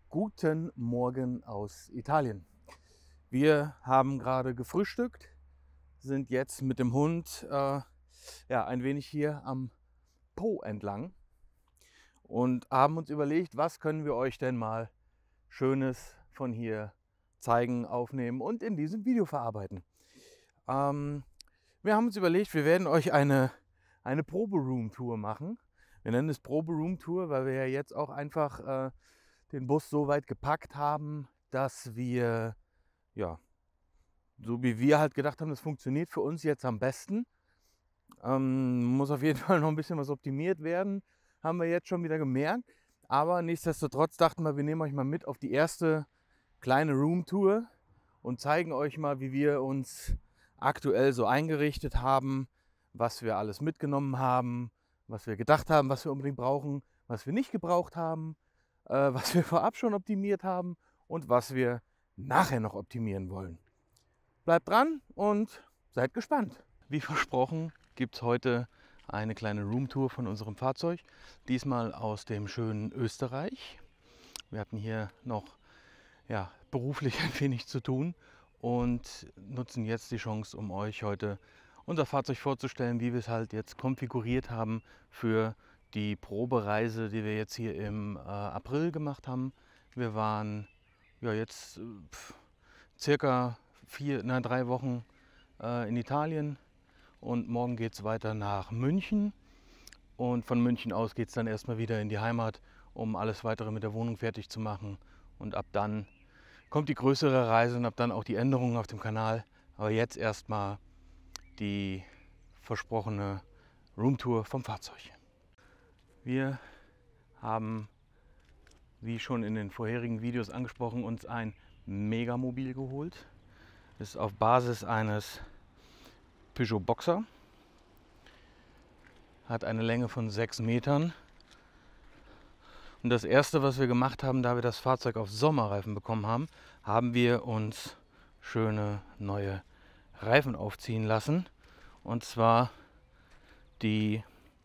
Guten Morgen aus Italien. Wir haben gerade gefrühstückt, sind jetzt mit dem Hund ein wenig hier am Po entlang und haben uns überlegt, was können wir euch denn mal Schönes von hier zeigen, aufnehmen und in diesem Video verarbeiten. Wir haben uns überlegt, wir werden euch eine Proberoom-Tour machen. Wir nennen es Proberoom-Tour, weil wir ja jetzt auch einfach den Bus so weit gepackt haben, dass wir, ja, so wie wir halt gedacht haben, das funktioniert für uns jetzt am besten. Muss auf jeden Fall noch ein bisschen was optimiert werden, haben wir jetzt schon wieder gemerkt. Aber nichtsdestotrotz dachten wir nehmen euch mal mit auf die erste kleine Roomtour und zeigen euch mal, wie wir uns aktuell so eingerichtet haben, was wir alles mitgenommen haben, was wir gedacht haben, was wir unbedingt brauchen, was wir nicht gebraucht haben, was wir vorab schon optimiert haben und was wir nachher noch optimieren wollen. Bleibt dran und seid gespannt. Wie versprochen gibt es heute eine kleine Roomtour von unserem Fahrzeug, diesmal aus dem schönen Österreich. Wir hatten hier noch beruflich ein wenig zu tun und nutzen jetzt die Chance, um euch heute unser Fahrzeug vorzustellen, wie wir es halt jetzt konfiguriert haben für die Probereise, die wir jetzt hier im April gemacht haben. Wir waren jetzt circa 3 Wochen in Italien und morgen geht es weiter nach München und von München aus geht es dann erstmal wieder in die Heimat, um alles weitere mit der Wohnung fertig zu machen, und ab dann kommt die größere Reise und ab dann auch die Änderungen auf dem Kanal. Aber jetzt erstmal die versprochene Roomtour vom Fahrzeug. Wir haben, wie schon in den vorherigen Videos angesprochen, uns ein Megamobil geholt. Das ist auf Basis eines Peugeot Boxer. Hat eine Länge von 6 Metern. Und das erste, was wir gemacht haben, da wir das Fahrzeug auf Sommerreifen bekommen haben, haben wir uns schöne neue Reifen aufziehen lassen. Und zwar die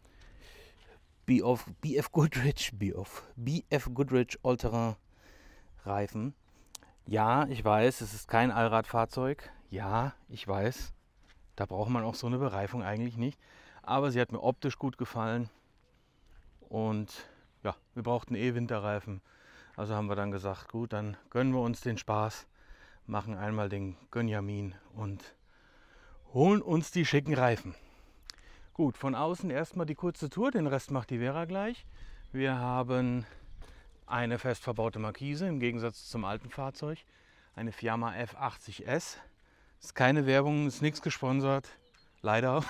BF Goodrich All-Terrain Reifen. Ja, ich weiß, es ist kein Allradfahrzeug. Ja, ich weiß, da braucht man auch so eine Bereifung eigentlich nicht. Aber sie hat mir optisch gut gefallen. Und ja, wir brauchten Winterreifen. Also haben wir dann gesagt, gut, dann gönnen wir uns den Spaß, machen einmal den Gönjamin und holen uns die schicken Reifen. Gut, von außen erstmal die kurze Tour, den Rest macht die Vera gleich. Wir haben eine fest verbaute Markise im Gegensatz zum alten Fahrzeug. Eine Fiamma F80S. Ist keine Werbung, ist nichts gesponsert, leider.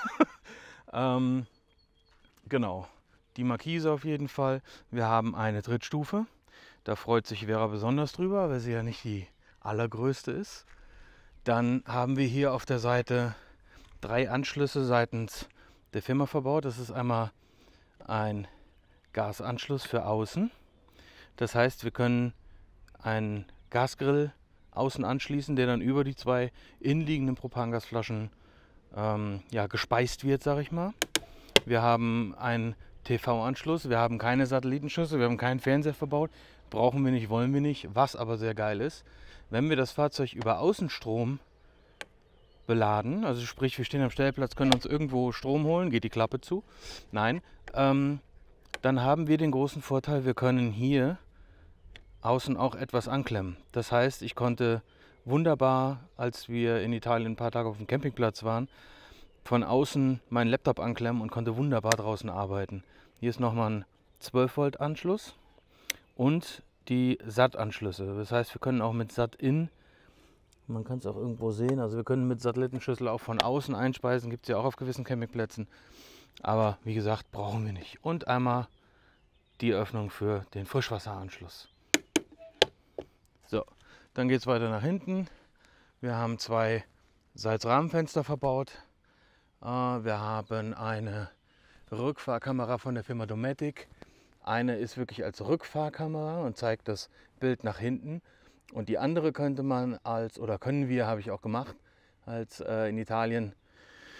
Genau, die Markise auf jeden Fall. Wir haben eine Trittstufe. Da freut sich Vera besonders drüber, weil sie ja nicht die allergrößte ist. Dann haben wir hier auf der Seite 3 Anschlüsse seitens der Firma verbaut. Das ist einmal ein Gasanschluss für außen. Das heißt, wir können einen Gasgrill außen anschließen, der dann über die 2 innenliegenden Propangasflaschen gespeist wird, sage ich mal. Wir haben einen TV-Anschluss, wir haben keine Satellitenschüssel, wir haben keinen Fernseher verbaut. Brauchen wir nicht, wollen wir nicht. Was aber sehr geil ist, wenn wir das Fahrzeug über Außenstrom beladen, also sprich, wir stehen am Stellplatz, können uns irgendwo Strom holen, geht die Klappe zu. Nein, dann haben wir den großen Vorteil, wir können hier außen auch etwas anklemmen. Das heißt, ich konnte wunderbar, als wir in Italien ein paar Tage auf dem Campingplatz waren, von außen meinen Laptop anklemmen und konnte wunderbar draußen arbeiten. Hier ist nochmal ein 12 Volt Anschluss und die SAT-Anschlüsse. Das heißt, wir können auch mit SAT-In, man kann es auch irgendwo sehen, also wir können mit Satellitenschüssel auch von außen einspeisen, gibt es ja auch auf gewissen Campingplätzen. Aber wie gesagt, brauchen wir nicht. Und einmal die Öffnung für den Frischwasseranschluss. So, dann geht es weiter nach hinten. Wir haben 2 Sitzrahmenfenster verbaut. Wir haben eine Rückfahrkamera von der Firma Dometic. Eine ist wirklich als Rückfahrkamera und zeigt das Bild nach hinten. Und die andere könnte man können wir, habe ich auch gemacht, als in Italien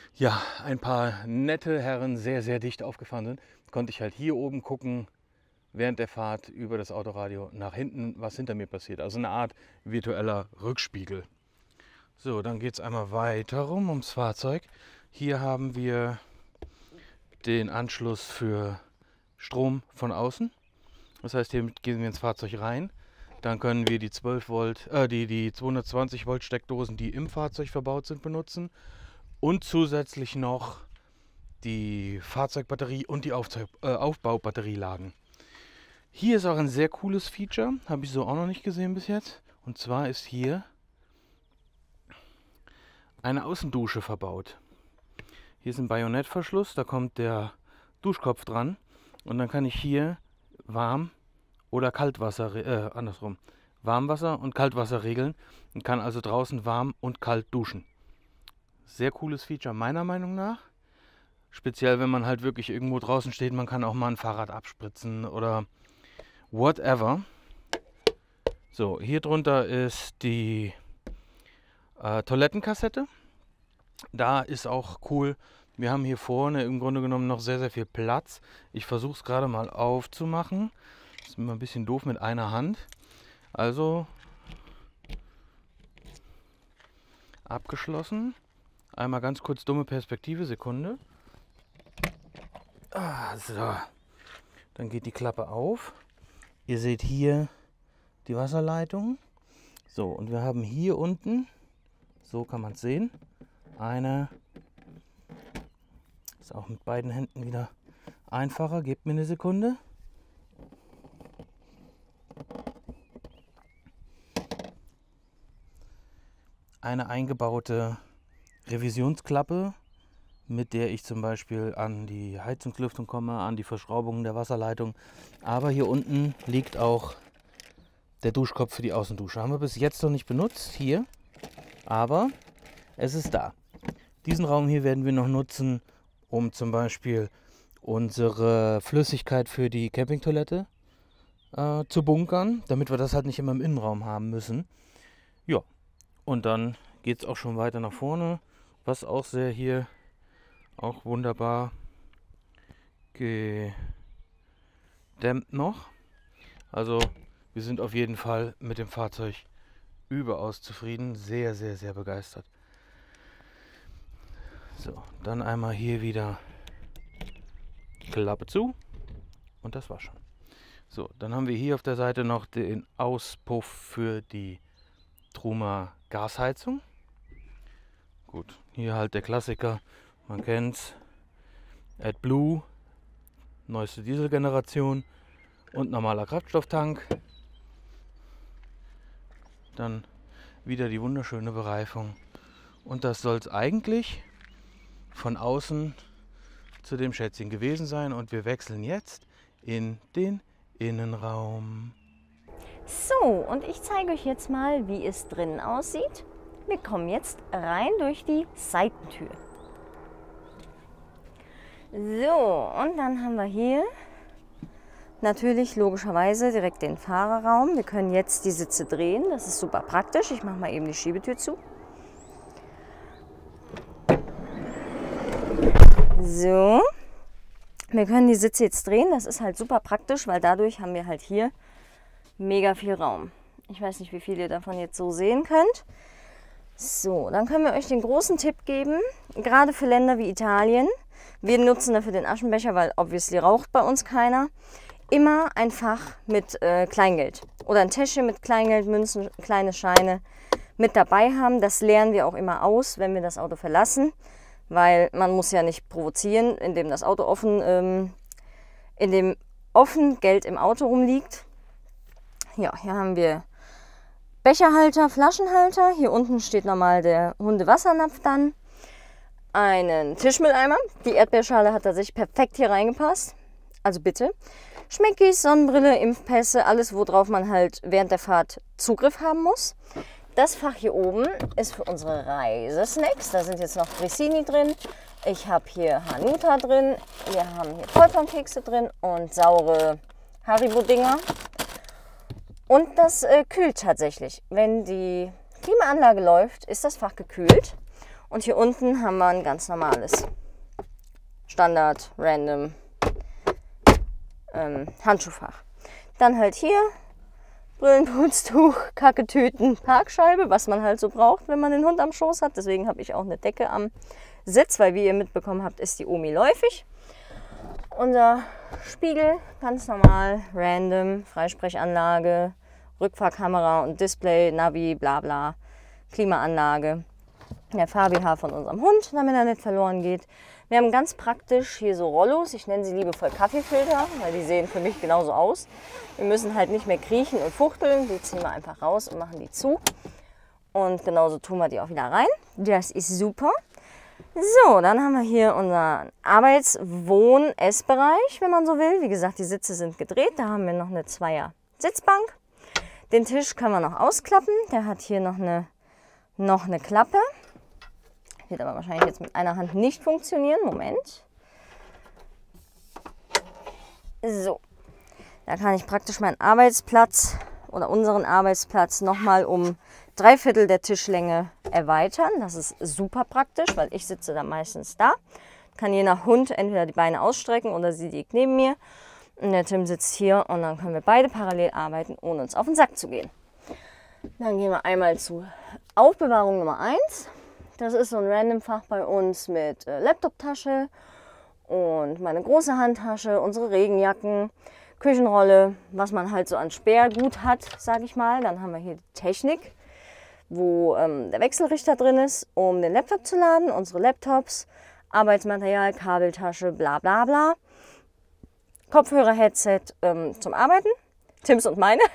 ein paar nette Herren sehr, sehr dicht aufgefahren sind, konnte ich halt hier oben gucken, während der Fahrt über das Autoradio nach hinten, was hinter mir passiert. Also eine Art virtueller Rückspiegel. So, dann geht es einmal weiter rum ums Fahrzeug. Hier haben wir den Anschluss für Strom von außen. Das heißt, hier gehen wir ins Fahrzeug rein. Dann können wir die 12 Volt, die 220 Volt Steckdosen, die im Fahrzeug verbaut sind, benutzen. Und zusätzlich noch die Fahrzeugbatterie und die Aufbaubatterie laden. Hier ist auch ein sehr cooles Feature, habe ich so auch noch nicht gesehen bis jetzt. Und zwar ist hier eine Außendusche verbaut. Hier ist ein Bajonettverschluss, da kommt der Duschkopf dran und dann kann ich hier Warm- oder Kaltwasser, Warmwasser und Kaltwasser regeln und kann also draußen warm und kalt duschen. Sehr cooles Feature meiner Meinung nach. Speziell, wenn man halt wirklich irgendwo draußen steht, man kann auch mal ein Fahrrad abspritzen oder whatever. So, hier drunter ist die Toilettenkassette. Da ist auch cool, wir haben hier vorne im Grunde genommen noch sehr, sehr viel Platz. Ich versuche es gerade mal aufzumachen. Das ist immer ein bisschen doof mit einer Hand. Also abgeschlossen. Einmal ganz kurz dumme Perspektive, Sekunde. So, dann geht die Klappe auf. Ihr seht hier die Wasserleitung. So, und wir haben hier unten, so kann man es sehen, ist auch mit beiden Händen wieder einfacher. Gebt mir eine Sekunde. Eine eingebaute Revisionsklappe, mit der ich zum Beispiel an die Heizungslüftung komme, an die Verschraubungen der Wasserleitung. Aber hier unten liegt auch der Duschkopf für die Außendusche. Haben wir bis jetzt noch nicht benutzt, hier, aber es ist da. Diesen Raum hier werden wir noch nutzen, um zum Beispiel unsere Flüssigkeit für die Campingtoilette zu bunkern, damit wir das halt nicht immer im Innenraum haben müssen. Ja, und dann geht es auch schon weiter nach vorne, was auch sehr hier auch wunderbar gedämmt noch. Also wir sind auf jeden Fall mit dem Fahrzeug überaus zufrieden, sehr, sehr, sehr begeistert. So, dann einmal hier wieder Klappe zu und das war schon. So, dann haben wir hier auf der Seite noch den Auspuff für die Truma Gasheizung. Gut, hier halt der Klassiker, man kennt's, AdBlue, neueste Dieselgeneration und normaler Kraftstofftank. Dann wieder die wunderschöne Bereifung und das soll es eigentlich von außen zu dem Schätzchen gewesen sein und wir wechseln jetzt in den Innenraum. So, und ich zeige euch jetzt mal, wie es drinnen aussieht. Wir kommen jetzt rein durch die Seitentür. So, und dann haben wir hier natürlich logischerweise direkt den Fahrerraum. Wir können jetzt die Sitze drehen, das ist super praktisch. Ich mache mal eben die Schiebetür zu. So, wir können die Sitze jetzt drehen, das ist halt super praktisch, weil dadurch haben wir halt hier mega viel Raum. Ich weiß nicht, wie viel ihr davon jetzt so sehen könnt. So, dann können wir euch den großen Tipp geben, gerade für Länder wie Italien. Wir nutzen dafür den Aschenbecher, weil obviously raucht bei uns keiner. Immer ein Fach mit Kleingeld oder ein Täschchen mit Kleingeld, Münzen, kleine Scheine mit dabei haben. Das leeren wir auch immer aus, wenn wir das Auto verlassen, weil man muss ja nicht provozieren, indem das Auto offen Geld im Auto rumliegt. Ja, hier haben wir Becherhalter, Flaschenhalter. Hier unten steht normal der Hundewassernapf dann. Einen Tischmülleimer. Die Erdbeerschale hat tatsächlich perfekt hier reingepasst. Also bitte. Schmeckis, Sonnenbrille, Impfpässe, alles, worauf man halt während der Fahrt Zugriff haben muss. Das Fach hier oben ist für unsere Reisesnacks. Da sind jetzt noch Grissini drin. Ich habe hier Hanuta drin. Wir haben hier Vollkornkekse drin und saure Haribo-Dinger. Und das kühlt tatsächlich. Wenn die Klimaanlage läuft, ist das Fach gekühlt. Und hier unten haben wir ein ganz normales Standard, random Handschuhfach. Dann halt hier Brillenputztuch, Kacketüten, Parkscheibe, was man halt so braucht, wenn man den Hund am Schoß hat. Deswegen habe ich auch eine Decke am Sitz, weil wie ihr mitbekommen habt, ist die Omi läufig. Unser Spiegel, ganz normal, random, Freisprechanlage, Rückfahrkamera und Display, Navi, bla bla, Klimaanlage. Der Fahrbh von unserem Hund, damit er nicht verloren geht. Wir haben ganz praktisch hier so Rollos, ich nenne sie liebevoll Kaffeefilter, weil die sehen für mich genauso aus. Wir müssen halt nicht mehr kriechen und fuchteln, die ziehen wir einfach raus und machen die zu. Und genauso tun wir die auch wieder rein. Das ist super. So, dann haben wir hier unseren Arbeits-Wohn-Essbereich, wenn man so will. Wie gesagt, die Sitze sind gedreht, da haben wir noch eine Zweier-Sitzbank. Den Tisch können wir noch ausklappen, der hat hier noch eine Klappe. Wird aber wahrscheinlich jetzt mit einer Hand nicht funktionieren. Moment. So, da kann ich praktisch meinen Arbeitsplatz oder unseren Arbeitsplatz nochmal um 3/4 der Tischlänge erweitern. Das ist super praktisch, weil ich sitze da meistens da. Kann je nach Hund entweder die Beine ausstrecken oder sie liegt neben mir. Und der Tim sitzt hier und dann können wir beide parallel arbeiten, ohne uns auf den Sack zu gehen. Dann gehen wir einmal zu Aufbewahrung Nummer 1. Das ist so ein Random-Fach bei uns mit Laptoptasche und meine große Handtasche, unsere Regenjacken, Küchenrolle, was man halt so an Sperrgut hat, sage ich mal. Dann haben wir hier die Technik, wo der Wechselrichter drin ist, um den Laptop zu laden, unsere Laptops, Arbeitsmaterial, Kabeltasche, bla bla bla. Kopfhörer-Headset zum Arbeiten, Tims und meine.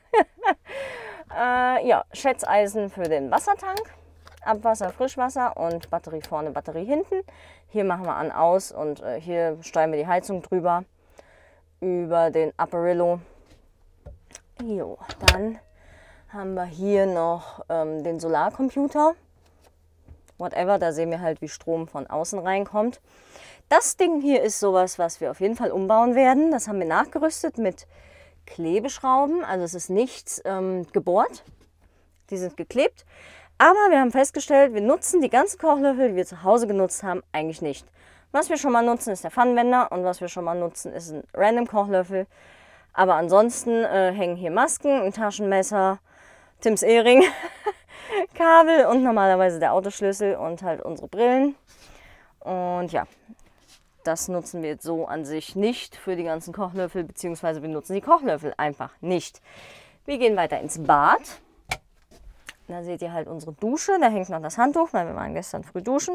Ja, Schätzeisen für den Wassertank. Abwasser, Frischwasser und Batterie vorne, Batterie hinten. Hier machen wir an, aus und hier steuern wir die Heizung drüber über den Apparillo. Jo, dann haben wir hier noch den Solarcomputer. Whatever, da sehen wir halt, wie Strom von außen reinkommt. Das Ding hier ist sowas, was wir auf jeden Fall umbauen werden. Das haben wir nachgerüstet mit Klebeschrauben. Also es ist nichts gebohrt. Die sind geklebt. Aber wir haben festgestellt, wir nutzen die ganzen Kochlöffel, die wir zu Hause genutzt haben, eigentlich nicht. Was wir schon mal nutzen, ist der Pfannenwender und was wir schon mal nutzen, ist ein random Kochlöffel. Aber ansonsten hängen hier Masken, ein Taschenmesser, Tims Ehering, Kabel und normalerweise der Autoschlüssel und halt unsere Brillen. Und ja, das nutzen wir jetzt so an sich nicht für die ganzen Kochlöffel, beziehungsweise wir nutzen die Kochlöffel einfach nicht. Wir gehen weiter ins Bad. Da seht ihr halt unsere Dusche, da hängt noch das Handtuch, weil wir waren gestern früh duschen.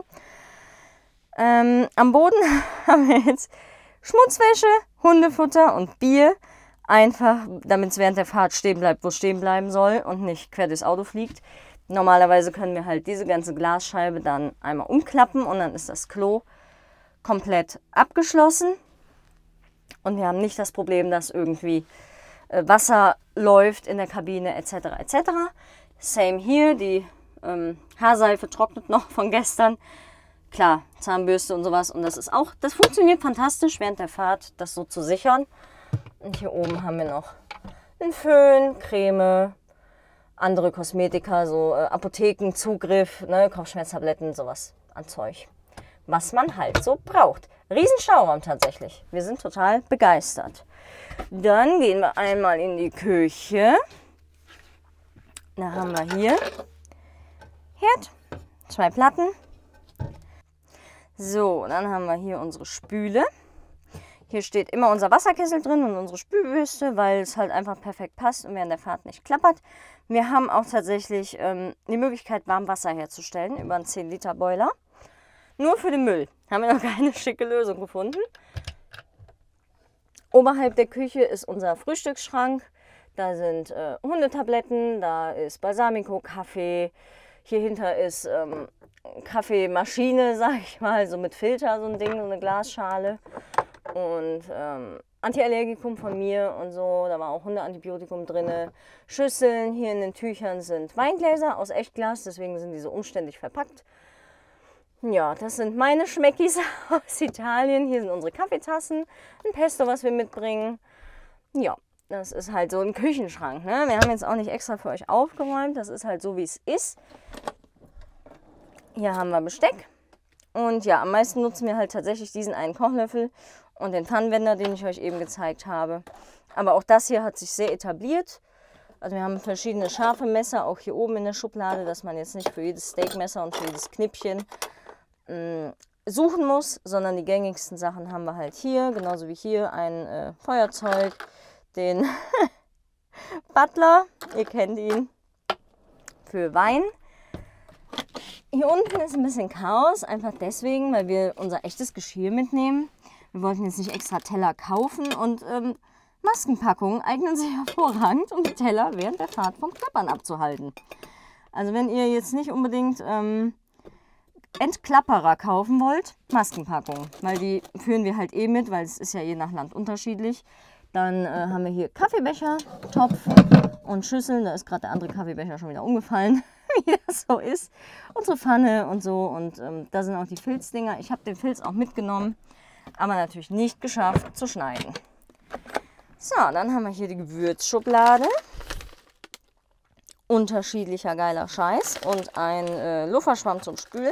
Am Boden haben wir jetzt Schmutzwäsche, Hundefutter und Bier. Einfach, damit es während der Fahrt stehen bleibt, wo es stehen bleiben soll und nicht quer durchs Auto fliegt. Normalerweise können wir halt diese ganze Glasscheibe dann einmal umklappen und dann ist das Klo komplett abgeschlossen. Und wir haben nicht das Problem, dass irgendwie Wasser läuft in der Kabine etc. etc. Same hier, die Haarseife trocknet noch von gestern. Klar, Zahnbürste und sowas. Und das funktioniert fantastisch während der Fahrt, das so zu sichern. Und hier oben haben wir noch einen Föhn, Creme, andere Kosmetika, so Apothekenzugriff, ne, Kopfschmerztabletten, sowas an Zeug. Was man halt so braucht. Riesenstauraum tatsächlich. Wir sind total begeistert. Dann gehen wir einmal in die Küche. Da haben wir hier Herd, 2 Platten. So, dann haben wir hier unsere Spüle. Hier steht immer unser Wasserkessel drin und unsere Spülbürste, weil es halt einfach perfekt passt und während der Fahrt nicht klappert. Wir haben auch tatsächlich die Möglichkeit, Warmwasser herzustellen über einen 10-Liter-Boiler. Nur für den Müll. Haben wir noch keine schicke Lösung gefunden. Oberhalb der Küche ist unser Frühstücksschrank. Da sind Hundetabletten, da ist Balsamico, Kaffee. Hier hinter ist Kaffeemaschine, sag ich mal, so mit Filter, so ein Ding, so eine Glasschale. Und Antiallergikum von mir und so, da war auch Hundeantibiotikum drin. Schüsseln, hier in den Tüchern sind Weingläser aus Echtglas, deswegen sind die so umständlich verpackt. Ja, das sind meine Schmeckis aus Italien. Hier sind unsere Kaffeetassen, ein Pesto, was wir mitbringen. Ja, das ist halt so ein Küchenschrank. Ne? Wir haben jetzt auch nicht extra für euch aufgeräumt, das ist halt so, wie es ist. Hier haben wir Besteck. Und ja, am meisten nutzen wir halt tatsächlich diesen einen Kochlöffel und den Pfannenwender, den ich euch eben gezeigt habe. Aber auch das hier hat sich sehr etabliert. Also wir haben verschiedene scharfe Messer, auch hier oben in der Schublade, dass man jetzt nicht für jedes Steakmesser und für jedes Knippchen suchen muss, sondern die gängigsten Sachen haben wir halt hier, genauso wie hier ein Feuerzeug, den Butler, ihr kennt ihn, für Wein. Hier unten ist ein bisschen Chaos, einfach deswegen, weil wir unser echtes Geschirr mitnehmen. Wir wollten jetzt nicht extra Teller kaufen und Maskenpackungen eignen sich hervorragend, um die Teller während der Fahrt vom Klappern abzuhalten. Also wenn ihr jetzt nicht unbedingt Entklapperer kaufen wollt, Maskenpackungen, weil die führen wir halt eh mit, weil es ist ja je nach Land unterschiedlich. Dann haben wir hier Kaffeebecher, Topf und Schüsseln. Da ist gerade der andere Kaffeebecher schon wieder umgefallen, wie das so ist. Unsere Pfanne und so und da sind auch die Filzdinger. Ich habe den Filz auch mitgenommen, aber natürlich nicht geschafft zu schneiden. So, dann haben wir hier die Gewürzschublade. Unterschiedlicher geiler Scheiß und ein Lufferschwamm zum Spülen.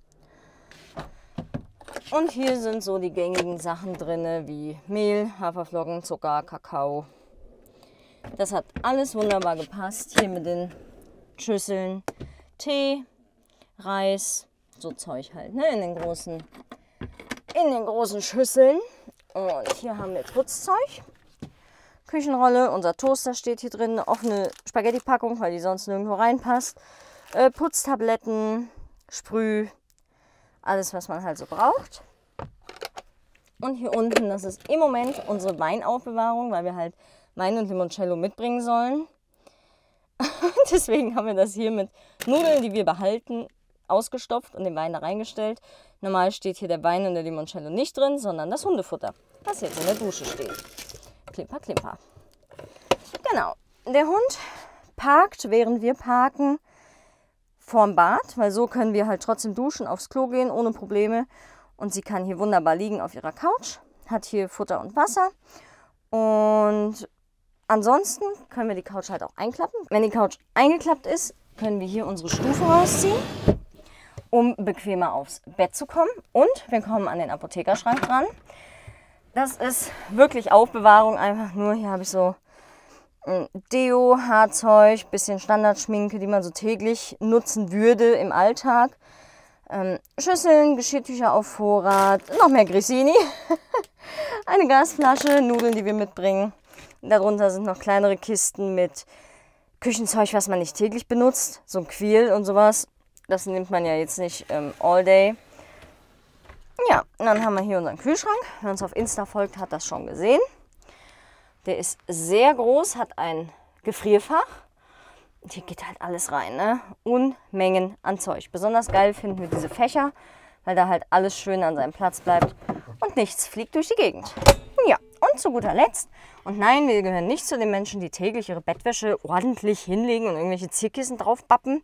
Und hier sind so die gängigen Sachen drin, wie Mehl, Haferflocken, Zucker, Kakao. Das hat alles wunderbar gepasst. Hier mit den Schüsseln, Tee, Reis, so Zeug halt, ne? In den großen Schüsseln. Und hier haben wir Putzzeug. Küchenrolle, unser Toaster steht hier drin, eine offene Spaghetti-Packung, weil die sonst nirgendwo reinpasst. Putztabletten, Sprüh, alles was man halt so braucht. Und hier unten, das ist im Moment unsere Weinaufbewahrung, weil wir halt Wein und Limoncello mitbringen sollen. Deswegen haben wir das hier mit Nudeln, die wir behalten, ausgestopft und den Wein da reingestellt. Normal steht hier der Wein und der Limoncello nicht drin, sondern das Hundefutter, was jetzt in der Dusche steht. Klimper, klimper. Genau, der Hund parkt, während wir parken, vorm Bad, weil so können wir halt trotzdem duschen, aufs Klo gehen, ohne Probleme. Und sie kann hier wunderbar liegen auf ihrer Couch, hat hier Futter und Wasser. Und ansonsten können wir die Couch halt auch einklappen. Wenn die Couch eingeklappt ist, können wir hier unsere Stufe rausziehen, um bequemer aufs Bett zu kommen. Und wir kommen an den Apothekerschrank dran. Das ist wirklich Aufbewahrung, einfach nur, hier habe ich so Deo, Haarzeug, bisschen Standardschminke, die man so täglich nutzen würde im Alltag. Schüsseln, Geschirrtücher auf Vorrat, noch mehr Grissini, eine Gasflasche, Nudeln, die wir mitbringen. Darunter sind noch kleinere Kisten mit Küchenzeug, was man nicht täglich benutzt, so ein Quil und sowas. Das nimmt man ja jetzt nicht all day. Ja, und dann haben wir hier unseren Kühlschrank. Wer uns auf Insta folgt, hat das schon gesehen. Der ist sehr groß, hat ein Gefrierfach. Hier geht halt alles rein, ne? Unmengen an Zeug. Besonders geil finden wir diese Fächer, weil da halt alles schön an seinem Platz bleibt und nichts fliegt durch die Gegend. Ja, und zu guter Letzt, und nein, wir gehören nicht zu den Menschen, die täglich ihre Bettwäsche ordentlich hinlegen und irgendwelche Zierkissen drauf bappen.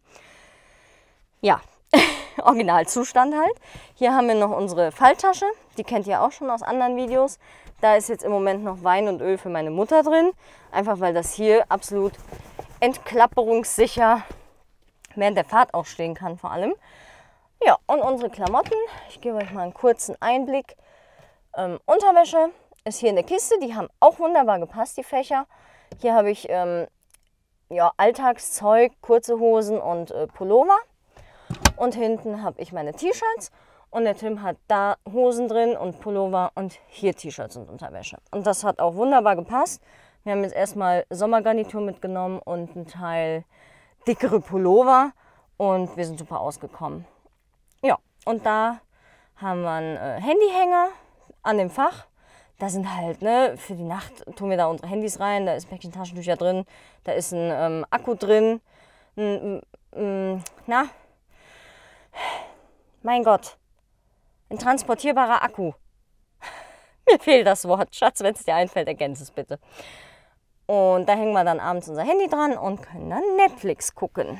Ja, Originalzustand halt. Hier haben wir noch unsere Falltasche, die kennt ihr auch schon aus anderen Videos. Da ist jetzt im Moment noch Wein und Öl für meine Mutter drin, einfach weil das hier absolut entklapperungssicher während der Fahrt auch stehen kann vor allem. Ja, und unsere Klamotten, ich gebe euch mal einen kurzen Einblick. Unterwäsche ist hier in der Kiste, die haben auch wunderbar gepasst, die Fächer. Hier habe ich ja, Alltagszeug, kurze Hosen und Pullover. Und hinten habe ich meine T-Shirts und der Tim hat da Hosen drin und Pullover und hier T-Shirts und Unterwäsche. Und das hat auch wunderbar gepasst. Wir haben jetzt erstmal Sommergarnitur mitgenommen und einen Teil dickere Pullover und wir sind super ausgekommen. Ja, und da haben wir einen Handyhänger an dem Fach. Da sind halt, ne, für die Nacht tun wir da unsere Handys rein, da ist ein Päckchen Taschentücher drin, da ist ein Akku drin, na, mein Gott, ein transportierbarer Akku. Mir fehlt das Wort. Schatz, wenn es dir einfällt, ergänze es bitte. Und da hängen wir dann abends unser Handy dran und können dann Netflix gucken.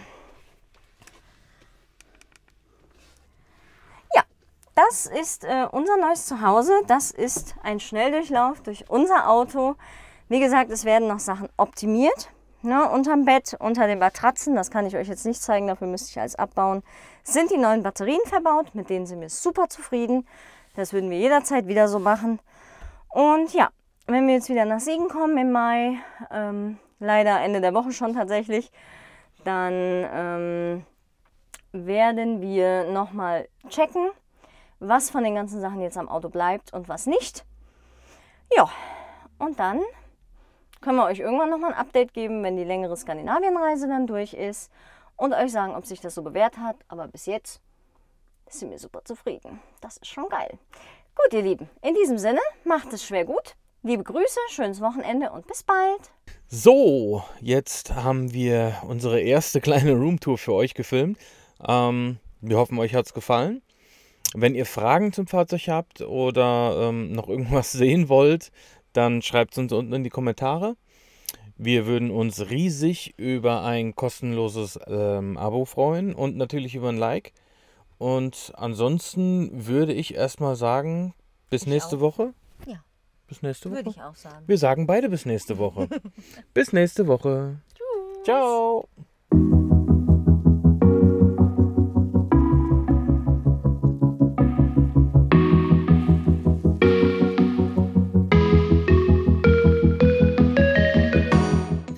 Ja, das ist unser neues Zuhause. Das ist ein Schnelldurchlauf durch unser Auto. Wie gesagt, es werden noch Sachen optimiert. Ne, unterm Bett, unter den Matratzen, das kann ich euch jetzt nicht zeigen, dafür müsste ich alles abbauen, sind die neuen Batterien verbaut, mit denen sind wir super zufrieden. Das würden wir jederzeit wieder so machen. Und ja, wenn wir jetzt wieder nach Siegen kommen im Mai, leider Ende der Woche schon tatsächlich, dann werden wir nochmal checken, was von den ganzen Sachen jetzt am Auto bleibt und was nicht. Ja, und dann können wir euch irgendwann nochmal ein Update geben, wenn die längere Skandinavienreise dann durch ist und euch sagen, ob sich das so bewährt hat. Aber bis jetzt sind wir super zufrieden. Das ist schon geil. Gut, ihr Lieben, in diesem Sinne, macht es schwer gut. Liebe Grüße, schönes Wochenende und bis bald. So, jetzt haben wir unsere erste kleine Roomtour für euch gefilmt. Wir hoffen, euch hat es gefallen. Wenn ihr Fragen zum Fahrzeug habt oder noch irgendwas sehen wollt, dann schreibt es uns unten in die Kommentare. Wir würden uns riesig über ein kostenloses Abo freuen und natürlich über ein Like. Und ansonsten würde ich erstmal sagen, bis nächste Woche. Ja. Bis nächste Woche. Würde ich auch sagen. Wir sagen beide bis nächste Woche. Bis nächste Woche. Tschüss. Ciao.